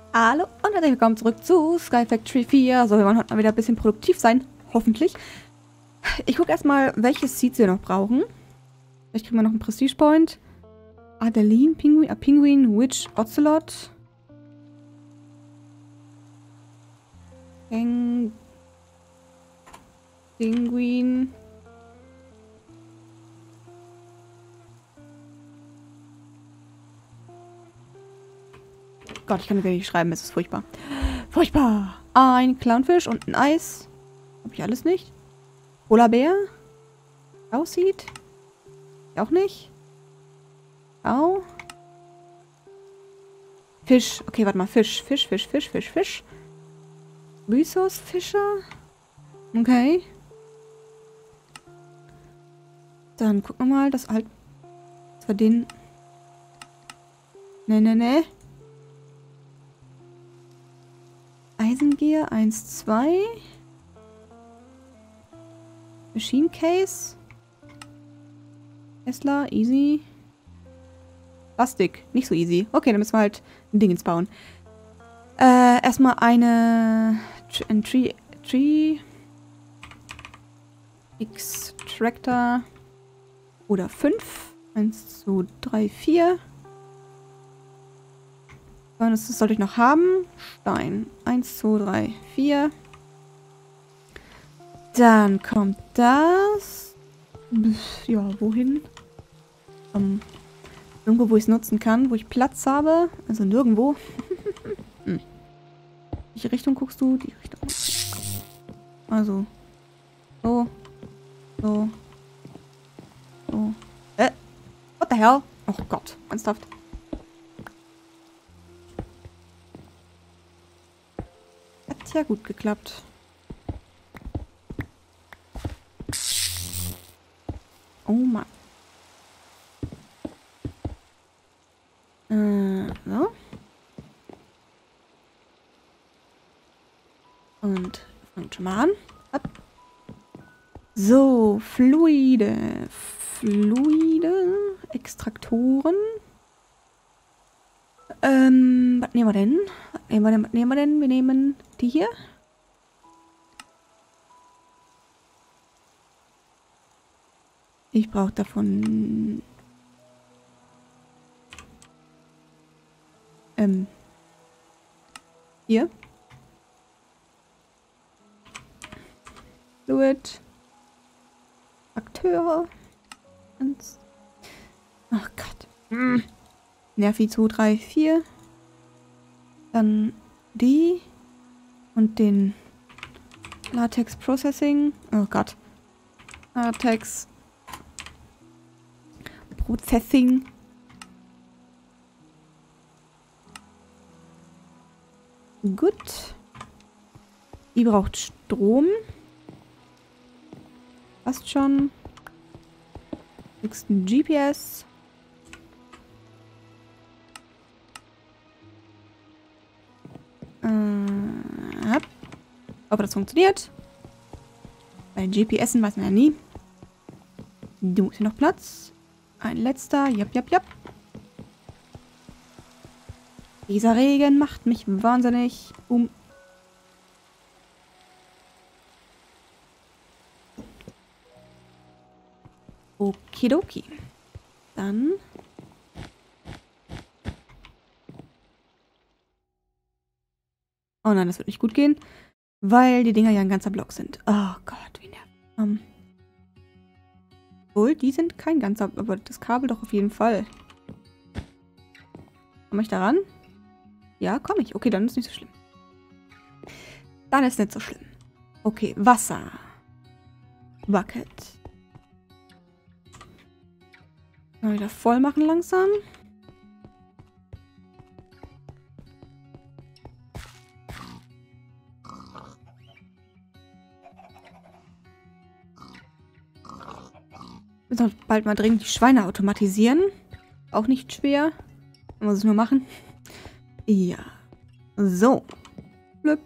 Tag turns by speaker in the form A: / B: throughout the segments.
A: Hallo und herzlich willkommen zurück zu Sky Factory 4. So, wir wollen heute mal wieder ein bisschen produktiv sein. Hoffentlich. Ich gucke erstmal, welche Seeds wir noch brauchen. Vielleicht kriegen wir noch einen Prestige Point. Adeline, Penguin, Witch, Ocelot. Penguin. Gott, ich kann das gar nicht schreiben, es ist furchtbar. Furchtbar! Ein Clownfisch und ein Eis. Hab ich alles nicht? Polarbär? Aussieht? Auch nicht? Au? Fisch. Okay, warte mal. Fisch. Fisch. Rhesus-Fischer? Okay. Dann gucken wir mal, dass halt... Das war den... Ne. Eisengier 1, 2. Machine Case. Tesla, easy. Plastik, nicht so easy. Okay, dann müssen wir halt ein Ding ins bauen. Erstmal ein Tree Extractor oder 5. 1, 2, 3, 4. Das sollte ich noch haben. Stein. 1, 2, 3, 4. Dann kommt das. Ja, wohin? Irgendwo, wo ich es nutzen kann, wo ich Platz habe. Also nirgendwo. Welche Richtung guckst du? Die Richtung. Also. So. What the hell? Oh Gott, ernsthaft. Hat ja gut geklappt. Oh Mann. So. Und fangt schon mal an. Ab. So, Fluide. Extraktoren. Was nehmen wir denn? Wir nehmen die hier. Ich brauche davon... Hier. Fluid. Akteure. Ach Gott. Nervi 2, 3, 4. Dann die. Und den Latex Processing. Oh Gott. Latex Processing. Gut. Die braucht Strom. Passt schon. Nächsten GPS. Ob das funktioniert. Bei GPSen weiß man ja nie. Du musst hier noch Platz. Ein letzter. Jap. Dieser Regen macht mich wahnsinnig. Okidoki. Dann. Oh nein, das wird nicht gut gehen. Weil die Dinger ja ein ganzer Block sind. Oh Gott, wie nervig. Obwohl, die sind kein ganzer, aber das Kabel doch auf jeden Fall. Komme ich da ran? Ja, komme ich. Okay, dann ist nicht so schlimm. Dann ist nicht so schlimm. Okay, Wasser. Bucket. Mal wieder voll machen langsam. Wir müssen bald mal dringend die Schweine automatisieren. Auch nicht schwer. Man muss es nur machen. Ja. So. Flip.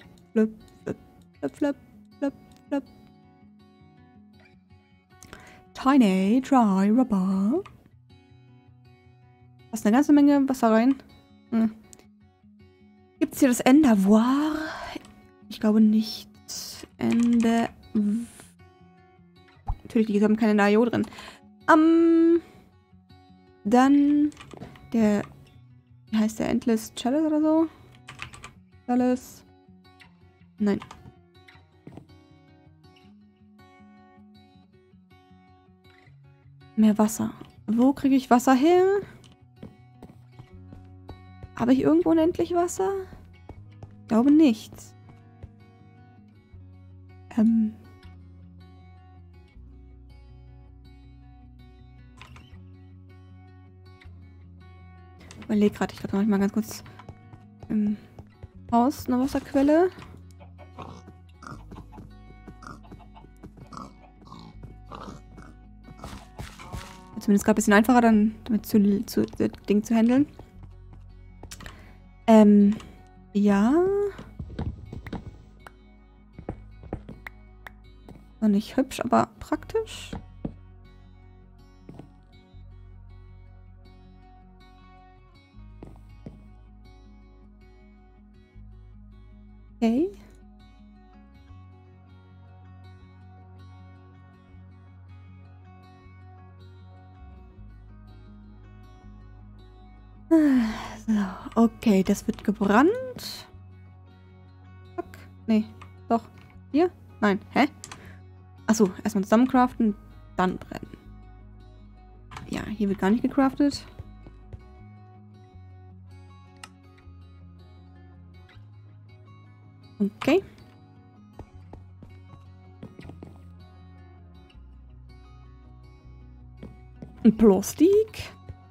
A: Tiny Dry Rubber. Passt eine ganze Menge Wasser rein. Gibt's hier das Endervoir? Ich glaube nicht. Natürlich, die haben keine Ender.io drin. Dann der... Wie heißt der? Endless Chalice oder so? Chalice. Nein. Mehr Wasser. Wo kriege ich Wasser her? Habe ich irgendwo unendlich Wasser? Ich glaube nicht. Ich überlege gerade, ich glaube, noch mal ganz kurz im Haus eine Wasserquelle. Zumindest gerade ein bisschen einfacher, dann damit das Ding zu handeln. Ja. Noch nicht hübsch, aber praktisch. Okay. So, okay, das wird gebrannt. Fuck. Nee, doch. Hier? Nein, hä? Achso, erstmal zusammencraften, dann brennen. Ja, hier wird gar nicht gecraftet. Okay. Ein Plastik.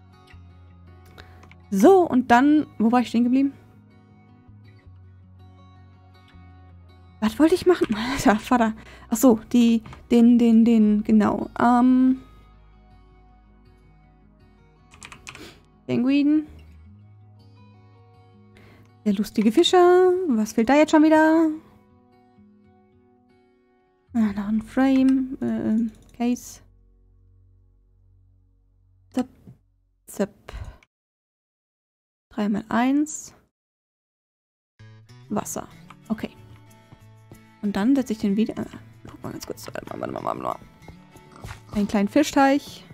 A: So, und dann... Wo war ich stehen geblieben? Was wollte ich machen? Alter, Vater. Achso, genau. Penguin. Der lustige Fischer. Was fehlt da jetzt schon wieder? Ah, noch ein Frame. Case. Zap. Zap. 3x1. Wasser. Okay. Und dann setze ich den wieder... guck mal ganz kurz. Warte mal. Einen kleinen Fischteich.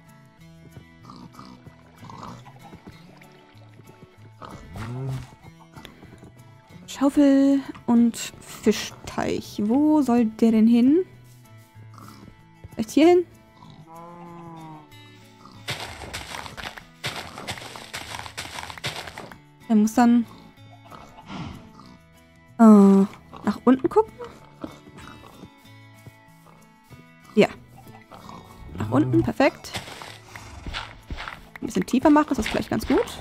A: Schaufel und Fischteich. Wo soll der denn hin? Vielleicht hier hin? Der muss dann nach unten gucken. Ja. Nach unten, perfekt. Ein bisschen tiefer machen, ist das vielleicht ganz gut.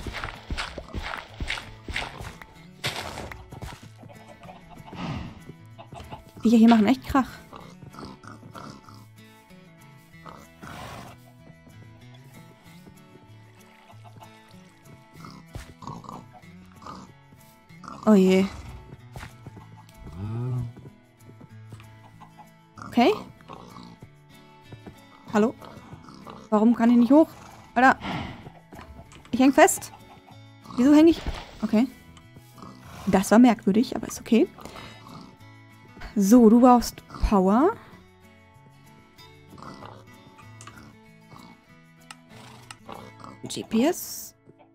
A: Die hier machen echt Krach. Oh je. Okay. Hallo? Warum kann ich nicht hoch? Alter. Ich häng fest. Wieso hänge ich... Okay. Das war merkwürdig, aber ist okay. So, du brauchst Power. GPS.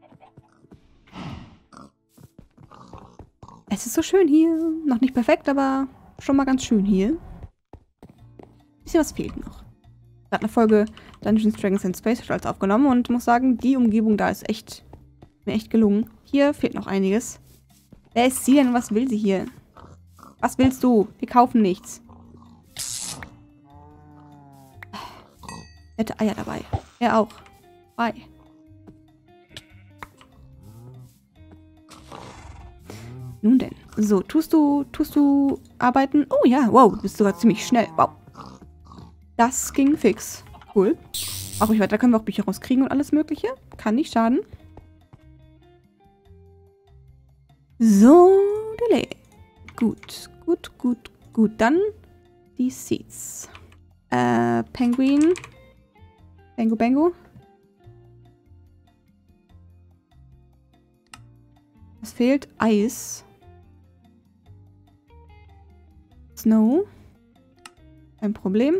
A: Es ist so schön hier. Noch nicht perfekt, aber schon mal ganz schön hier. Bisschen was fehlt noch. Ich habe eine Folge Dungeons, Dragons and Space Battles aufgenommen und muss sagen, die Umgebung da ist mir echt gelungen. Hier fehlt noch einiges. Wer ist sie denn? Was will sie hier? Was willst du? Wir kaufen nichts. Nette Eier dabei. Er auch. Bye. Nun denn. So, tust du arbeiten? Oh ja, wow, du bist sogar ziemlich schnell. Wow. Das ging fix. Cool. Auch nicht weiter, können wir auch Bücher rauskriegen und alles mögliche. Kann nicht schaden. So, delay. Gut. Dann die Seeds. Penguin. Bango. Es fehlt Eis. Snow. Kein Problem.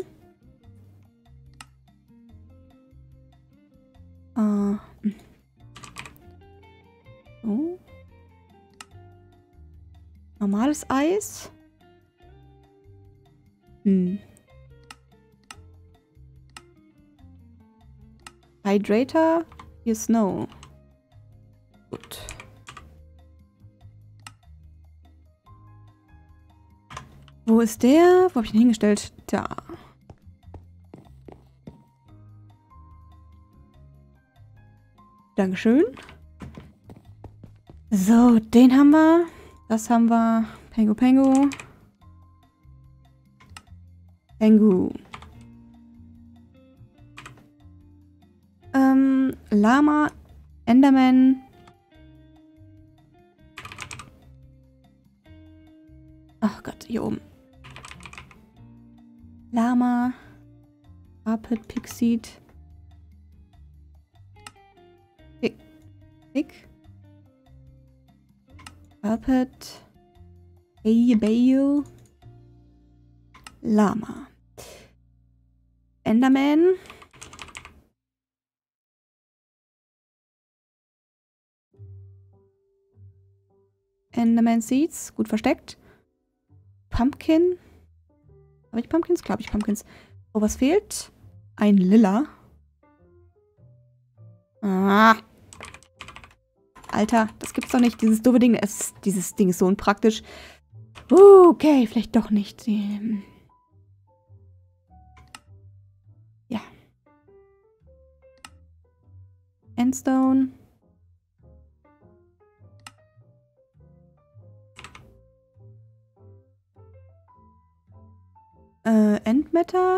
A: So. Normales Eis. Hydrator. Hier Snow. Gut. Wo ist der? Wo habe ich ihn hingestellt? Da. Dankeschön. So, den haben wir. Das haben wir. Pengu, Pengu. Pengu. Lama. Enderman. Ach Gott, hier oben. Lama. Rapid, Pixie. Pick. Rapid. Bayo. Lama. Enderman. Enderman Seeds. Gut versteckt. Pumpkin. Habe ich Pumpkins? Glaube ich Pumpkins. Oh, was fehlt? Ein Lila. Ah. Alter, das gibt's doch nicht. Dieses doofe Ding. Dieses Ding ist so unpraktisch. Okay, vielleicht doch nicht. Ja. Endstone. Endmatter.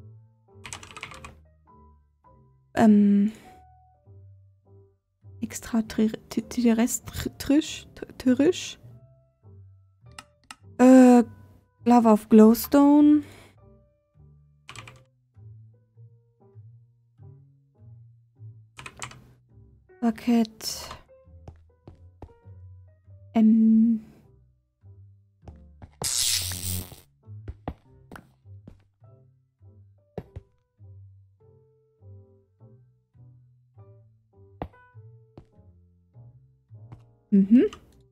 A: Extraterrestrisch. Lava of Glowstone. Bucket. Mhm.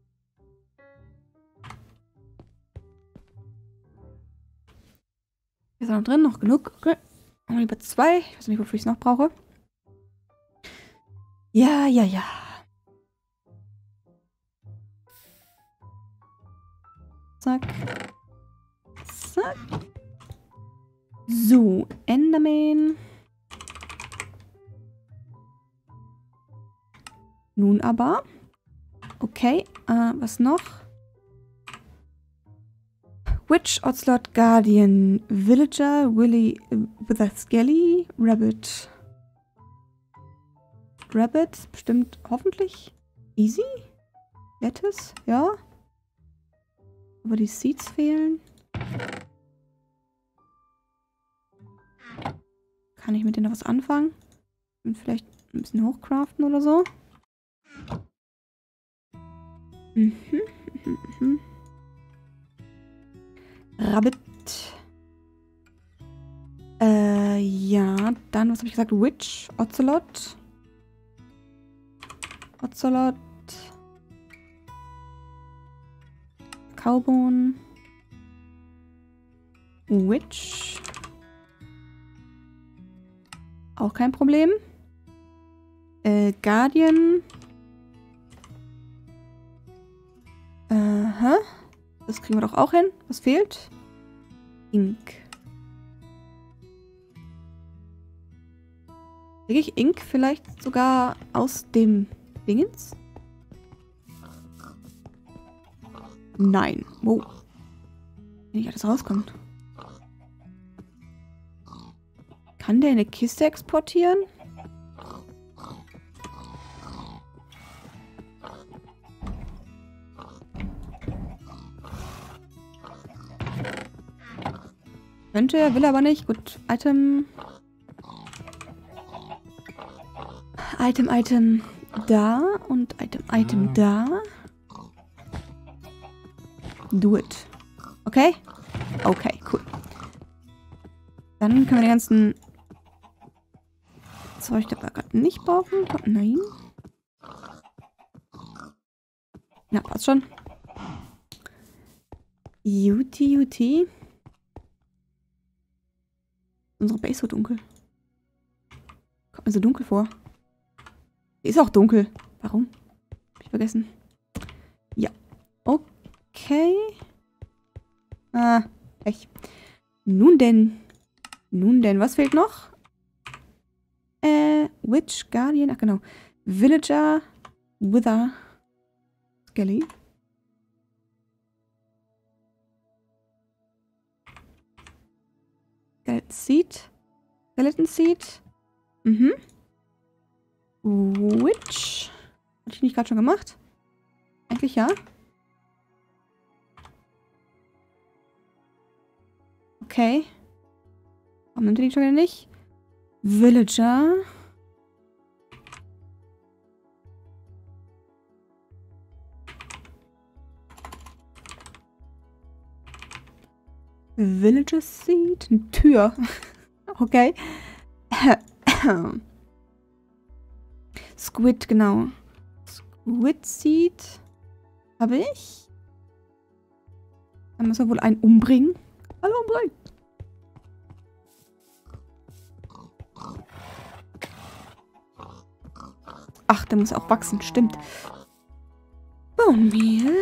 A: Hier ist noch drin, noch genug. Okay. Lieber 2. Ich weiß nicht, wofür ich es noch brauche. Ja, ja, ja. Zack. Zack. So, Enderman. Nun aber. Okay, was noch? Witch, Ocelot, Guardian, Villager, Willy, with a Skelly, Rabbit. Rabbit, bestimmt, hoffentlich. Easy? Lettuce, ja. Aber die Seeds fehlen. Kann ich mit denen noch was anfangen? Und vielleicht ein bisschen hochcraften oder so? Rabbit. Ja, dann, was habe ich gesagt? Witch, Ocelot. Ocelot. Cowbone. Witch. Auch kein Problem. Guardian. Aha. Das kriegen wir doch auch hin. Was fehlt? Ink. Kriege ich Ink vielleicht sogar aus dem Dingens? Nein. Wo? Wenn nicht alles rauskommt. Kann der eine Kiste exportieren? Könnte er, will aber nicht. Gut, Item. Item da und Item da. Do it. Okay? Oh, Dann können wir den ganzen Zeug, das wir gerade nicht brauchen. Nein. Ja, passt schon. Juti, Juti. Unsere Base so dunkel. Kommt mir so dunkel vor. Die ist auch dunkel. Warum? Hab ich vergessen. Ja. Okay. Ah, Pech. Nun denn. Was fehlt noch? Witch, Guardian, ach genau. Villager, Wither, Skelly. Skeleton Seed. Mhm. Witch. Hatte ich nicht gerade schon gemacht? Eigentlich ja. Okay. Warum nimmt ihr die schon wieder nicht? Villager. Villager Seed. Eine Tür. Okay. Squid, genau. Squid Seed. Habe ich. Dann müssen wir wohl einen umbringen. Hallo, umbringen. Ach, der muss auch wachsen. Stimmt. Bone Meal.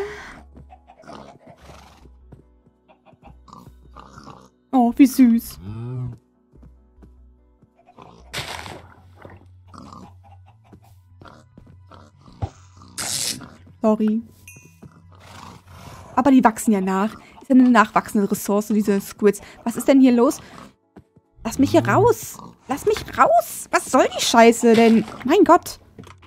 A: Oh, wie süß. Sorry. Aber die wachsen ja nach. Ist ja eine nachwachsende Ressource, diese Squids. Was ist denn hier los? Lass mich hier raus. Lass mich raus. Was soll die Scheiße denn? Mein Gott.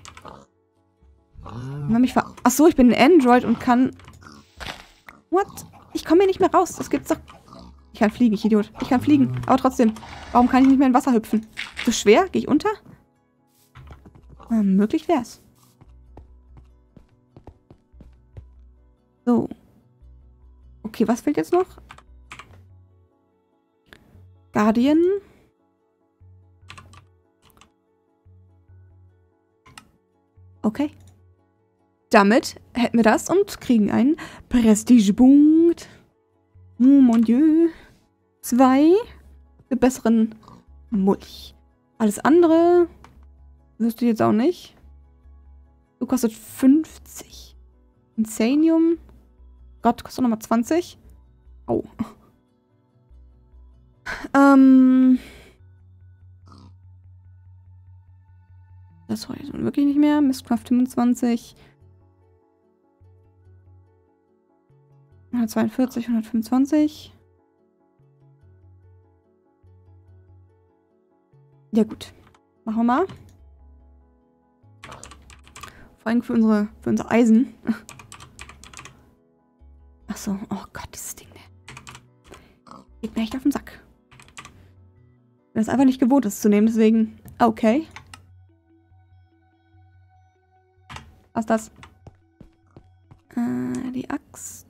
A: Achso, ich bin ein Android und kann... What? Ich komme hier nicht mehr raus. Das gibt's doch... Ich kann fliegen, ich Idiot. Ich kann fliegen. Aber trotzdem. Warum kann ich nicht mehr in Wasser hüpfen? So schwer? Gehe ich unter? Möglich wär's. So. Okay, was fehlt jetzt noch? Guardian. Okay. Damit hätten wir das und kriegen einen Prestigepunkt. Oh mon Dieu. 2 für besseren Mulch. Alles andere wüsste ich jetzt auch nicht. So kostet 50. Insanium. Gott, kostet nochmal 20. Oh. Das war jetzt wirklich nicht mehr. Mistcraft 25. 142, 125. Ja gut. Machen wir mal. Vor allem für unser Eisen. Achso. Oh Gott, dieses Ding. Geht mir echt auf den Sack. Ich bin es einfach nicht gewohnt, das zu nehmen, deswegen... Okay. Was ist das? Die Axt.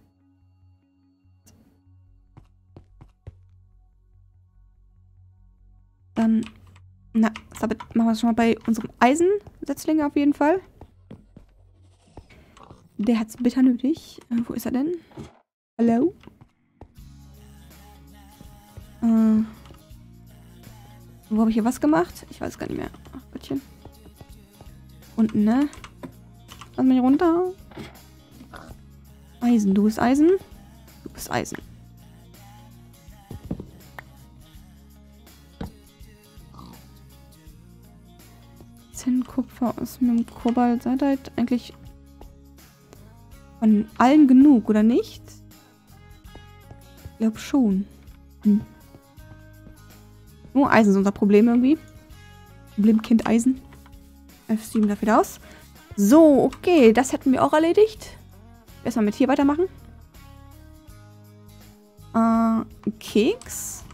A: Dann... Na, damit machen wir es schon mal bei unserem Eisensetzling auf jeden Fall. Der hat es bitter nötig. Wo ist er denn? Hallo? Wo habe ich hier was gemacht? Ich weiß gar nicht mehr. Ach, Gottchen. Unten, ne? Lass mich runter. Eisen. Du bist Eisen. Du bist Eisen. Zinn, Kupfer, Osmium, Kobalt. Seid halt eigentlich von allen genug, oder nicht? Ich glaube schon. Nur Eisen ist unser Problem irgendwie. Problemkind Eisen. F7 dafür wieder aus. So, okay, das hätten wir auch erledigt. Erstmal mit hier weitermachen. Keks.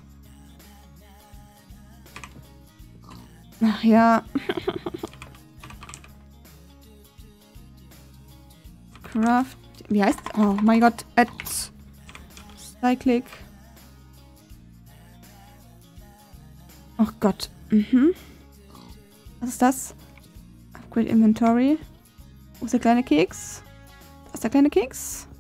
A: Ach ja. Craft. Wie heißt? Oh mein Gott. Cyclic. Ach Gott. Mhm. Was ist das? Upgrade Inventory. Wo ist der kleine Keks? Da ist der kleine Keks.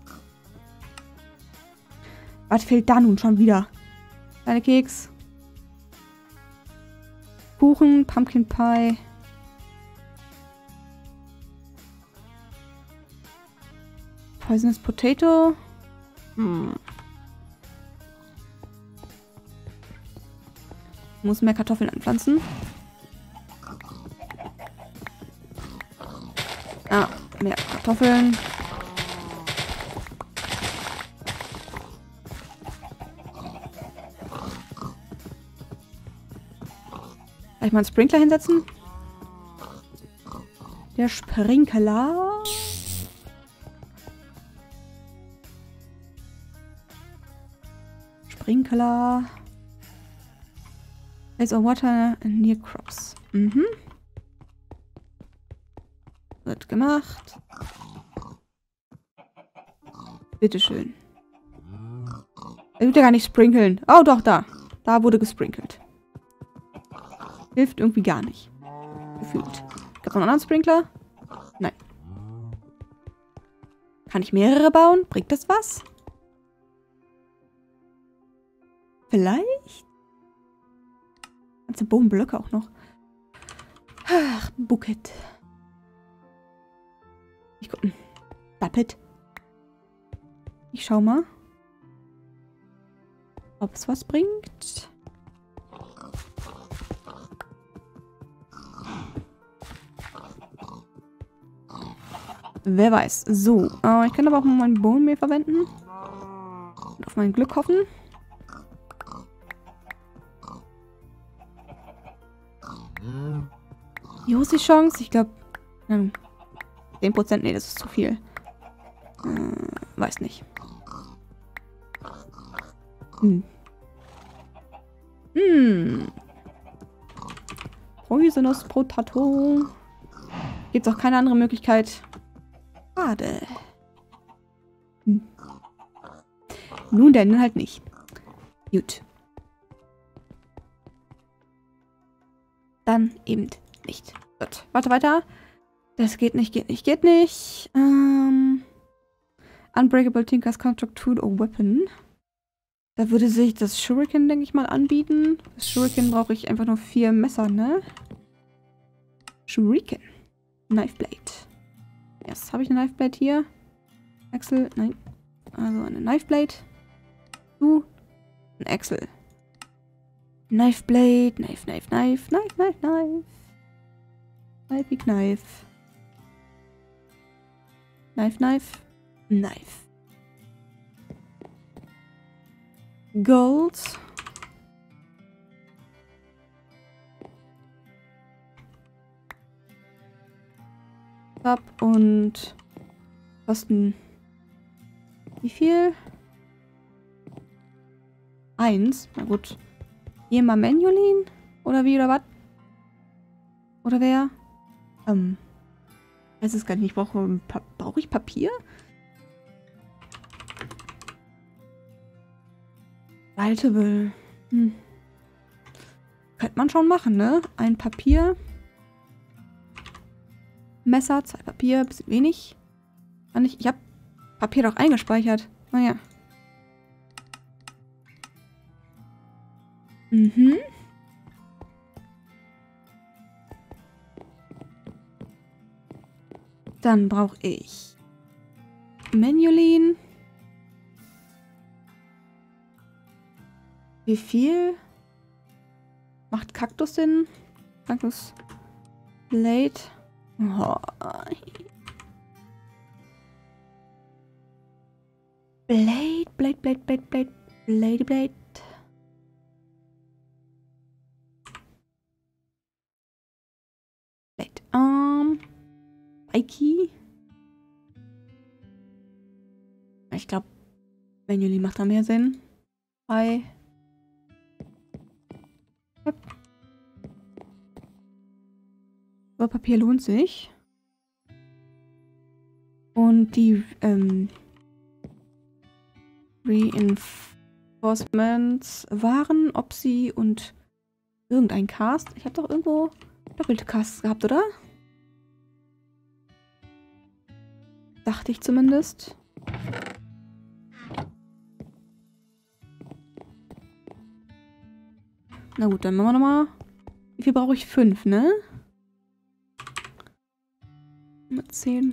A: Was fehlt da nun schon wieder? Kleine Keks. Kuchen, Pumpkin Pie. Poisonous Potato. Muss mehr Kartoffeln anpflanzen. Ah, mehr Kartoffeln. Vielleicht mal einen Sprinkler hinsetzen. Der Sprinkler. Sprinkler. Place of water near crops. Mhm. Wird gemacht. Bitteschön. Er tut ja gar nicht sprinkeln. Oh, doch, da. Da wurde gesprinkelt. Hilft irgendwie gar nicht. Gefühlt. Gab es noch einen anderen Sprinkler? Nein. Kann ich mehrere bauen? Bringt das was? Vielleicht? Ganze Bodenblöcke auch noch. Ach, Bucket. Ich guck. Bucket. Ich schau mal. Ob es was bringt. Wer weiß. So. Ich kann aber auch mal mein Bohnenmehl verwenden. Und auf mein Glück hoffen. Wie ist die Chance? Ich glaube 10%. Nee, das ist zu viel. Weiß nicht. Poisonous Potato. Gibt es auch keine andere Möglichkeit. Schade. Nun denn halt nicht. Gut. Dann eben nicht. Gut. Warte weiter. Das geht nicht, geht nicht, geht nicht. Unbreakable Tinker's Construct Tool or Weapon. Da würde sich das Shuriken, denke ich mal, anbieten. Das Shuriken brauche ich einfach nur 4 Messer, ne? Shuriken. Knifeblade. Yes, habe ich eine Knifeblade hier? Axel, nein. Also eine Knifeblade. Du. Ein Axel. Knifeblade. Knife, knife, knife. Knife, knife, knife. Knifey, knife. Knife, knife. Knife. Gold. Ab und kosten wie viel? 1. Na gut. Hier mal Menulin? Oder wie, oder was? Oder wer? Weiß es gar nicht. Brauche ich Papier? Waltable. Könnte man schon machen, ne? Ein Papier. Messer, 2 Papier, bisschen wenig. Ich habe Papier doch eingespeichert. Naja. Dann brauche ich Menulin. Wie viel macht Kaktus Sinn? Kaktus Blade. Oh. Blade. Blade. Aiki. Ich glaube, Menuli macht da mehr Sinn. Hi. Aber Papier lohnt sich. Und die Reinforcements waren Opsi und Irgendein Cast. Ich habe doch irgendwo doppelte Casts gehabt, oder? Dachte ich zumindest. Na gut, dann machen wir nochmal. Wie viel brauche ich? 5, ne? Mit 10.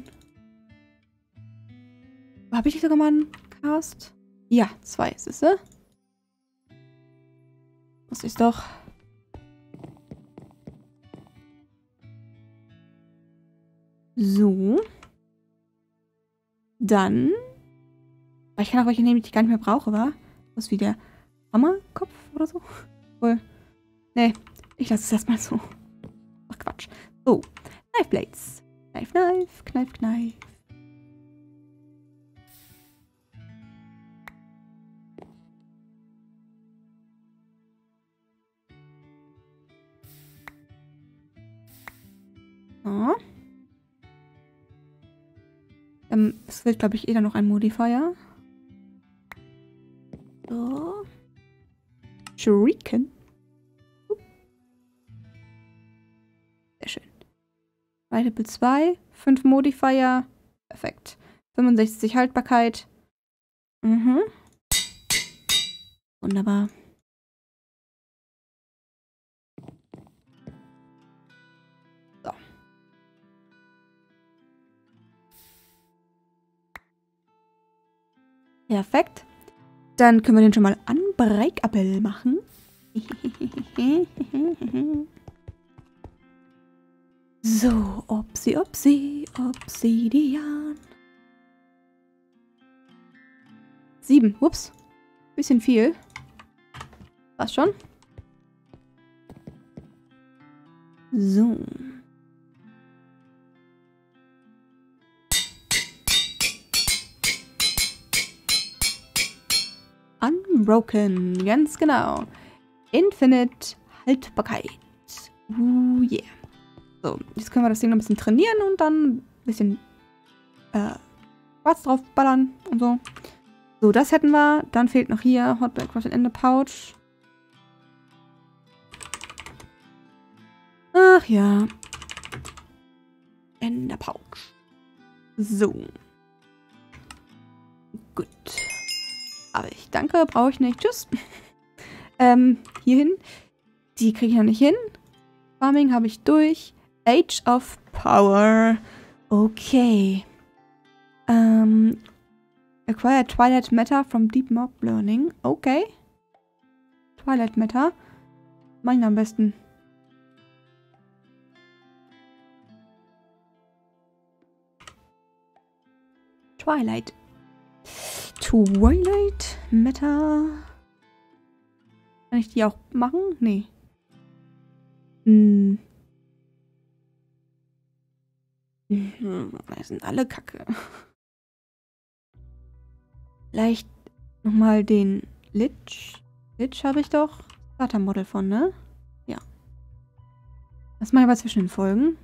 A: Habe ich nicht sogar mal einen Cast? Ja, 2, siehste? Das ist doch. So. Dann. Ich kann auch welche nehmen, die ich gar nicht mehr brauche, wa? Was wie der Hammerkopf oder so? Wohl. Nee, ich lasse es erstmal so. Ach Quatsch. So. Knife Blades. Knife, Knife, Knife, Knife. So. Es wird, glaube ich, dann noch ein Modifier. So. Shuriken. Sehr schön. Multiple 2, 5 Modifier. Perfekt. 65 Haltbarkeit. Mhm. Wunderbar. So. Perfekt. Dann können wir den schon mal unbreakable machen. So, Obsidian. 7, ups. Bisschen viel. Passt schon. So. Unbroken, ganz genau. Infinite Haltbarkeit. Yeah. So, jetzt können wir das Ding noch ein bisschen trainieren und dann ein bisschen Quarz drauf ballern und so. So, das hätten wir. Dann fehlt noch hier Hot Breakfast in the Pouch. Ach ja. In der Pouch. So. Gut. Aber ich danke, brauche ich nicht. Tschüss. Hierhin. Die kriege ich noch nicht hin. Farming habe ich durch. Age of Power. Okay. Acquire Twilight Matter from Deep Mob Learning. Okay. Twilight Matter. Mach ich am besten. Twilight Matter. Kann ich die auch machen? Nee. Die sind alle kacke. Vielleicht nochmal den Lich. Lich habe ich doch Starter-Model von, ne? Ja. Das mache ich aber zwischen den Folgen.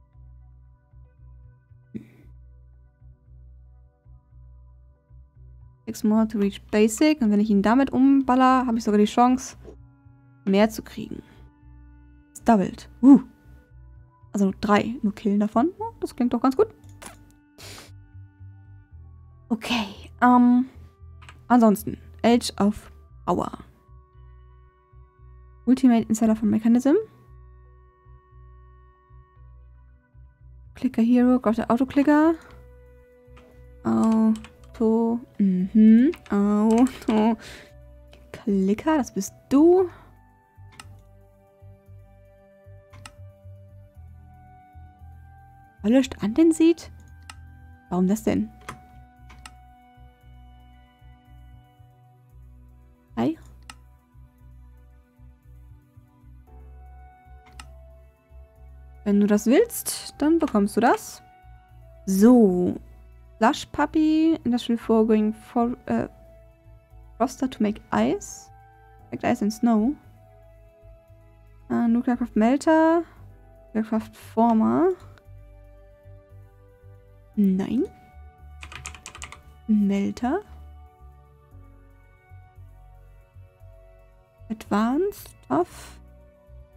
A: Six more to reach basic. Und wenn ich ihn damit umballer, habe ich sogar die Chance, mehr zu kriegen. Es doubled. Also 3 nur killen davon. Oh, das klingt doch ganz gut. Okay. Ansonsten. Age of Power. Ultimate Insider von Mechanism. Clicker Hero. Braucht der Autoclicker. Auto. Auto. Clicker, das bist du. Polished Andenseed? Warum das denn? Hi. Wenn du das willst, dann bekommst du das. So. Slush Puppy. Industrial Foregoing for, Froster to make ice. Make ice and snow. Nuclearcraft Melter. Nuclearcraft Former. Nein. Melter. Advanced. Tough.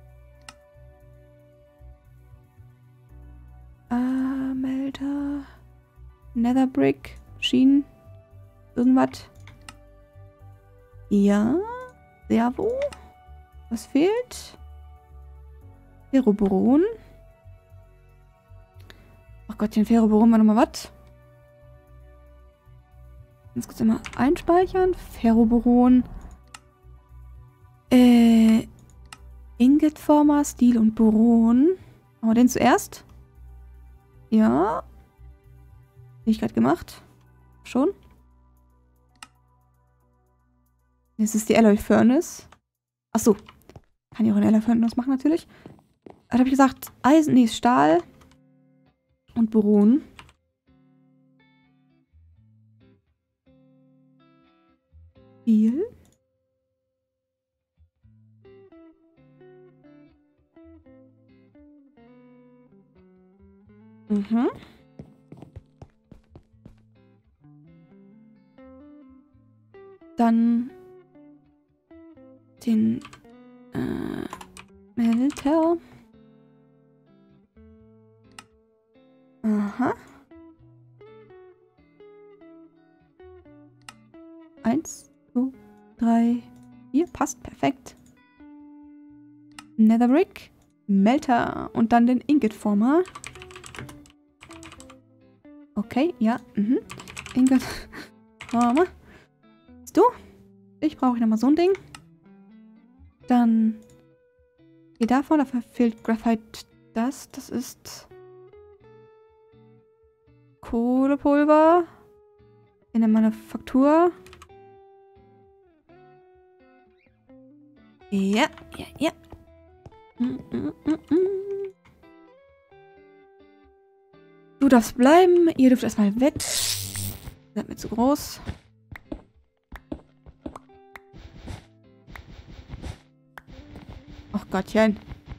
A: Smelter. Netherbrick. Schienen. Irgendwas. Ja. Servo. Was fehlt? Ferroboron. Ach Gottchen, Ferroboron war nochmal was. Jetzt kurz einmal einspeichern. Ferroboron. Ingotformer, Stil und Boron. Machen wir den zuerst? Ja. Fähigkeit gemacht. Schon. Jetzt ist die Alloy Furnace. Achso. Kann ich auch eine Alloy Furnace machen, natürlich. Was habe ich gesagt? Eisen, nee, Stahl. Und Boron. Viel. Mhm. Dann den Melter. Aha. 1, 2, 3, 4. Passt perfekt. Netherbrick. Melter. Und dann den Ingotformer. Okay, ja. Mhm. Ingotformer. Bist du? Ich brauche nochmal so ein Ding. Dann hier davon. Dafür fehlt Graphite das. Das ist Kohlepulver in der Manufaktur. Ja, ja, ja. Du darfst bleiben. Ihr dürft erstmal weg. Ihr seid mir zu groß. Ach Gottchen.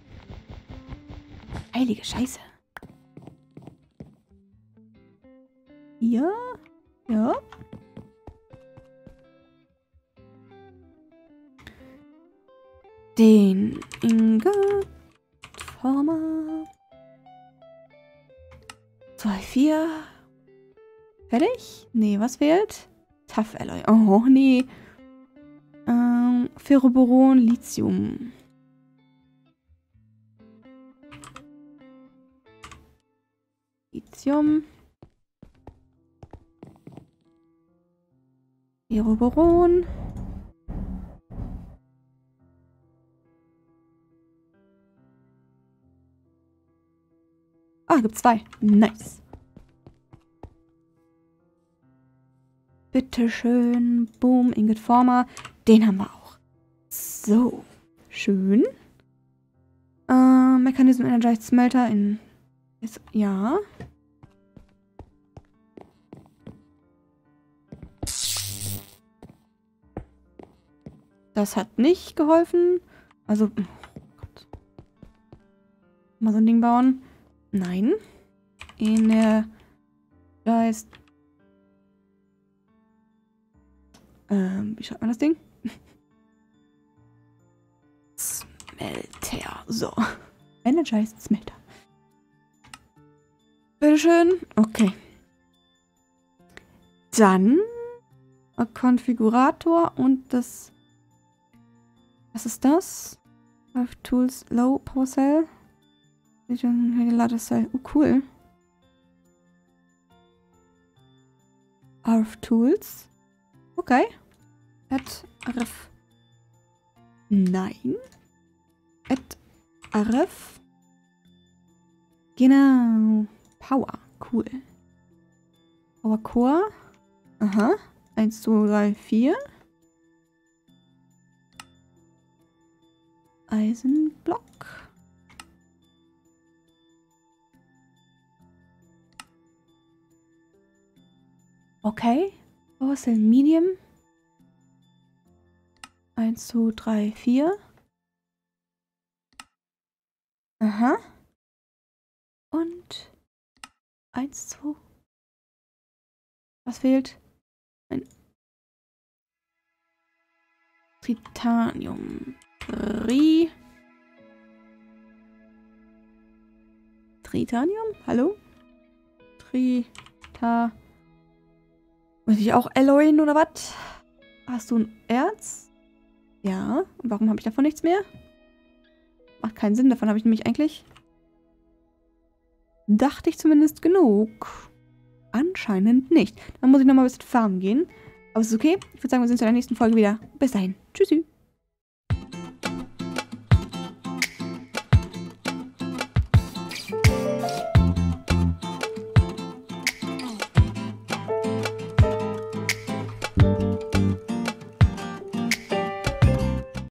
A: Heilige Scheiße. Ja. Ja. Den Ingotformer. 2, 4. Fertig? Nee, was fehlt? Tough Alloy. Oh, nee. Ferroboron, Lithium. Lithium. Ferroboron. Ah, gibt 2. Nice. Bitteschön. Boom, Ingotformer. Den haben wir auch. So. Schön. Mechanism Energized Smelter in... Ist, ja. Das hat nicht geholfen. Also... Oh Gott. Mal so ein Ding bauen. Nein. Da ist... wie schreibt man das Ding? Smelter. So. Energized Smelter. Bitteschön. Okay. Dann Konfigurator und das... Was ist das? Tools Low Power Cell. Ladecell. Oh, cool. RF Tools. Okay. Add RF. Nein. Add RF. Genau. Power. Cool. Power Core. Aha. 1, 2, 3, 4. Eisenblock. Okay. Power Cell Medium. 1, 2, 3, 4. Aha. Und 1, 2. Was fehlt? Ein Titanium. Tritanium? Hallo? Krita. Muss ich auch alloyen oder was? Hast du ein Erz? Ja. Und warum habe ich davon nichts mehr? Macht keinen Sinn. Davon habe ich nämlich eigentlich... Dachte ich zumindest genug. Anscheinend nicht. Dann muss ich nochmal ein bisschen farmen gehen. Aber es ist okay. Ich würde sagen, wir sehen uns in der nächsten Folge wieder. Bis dahin. Tschüssi.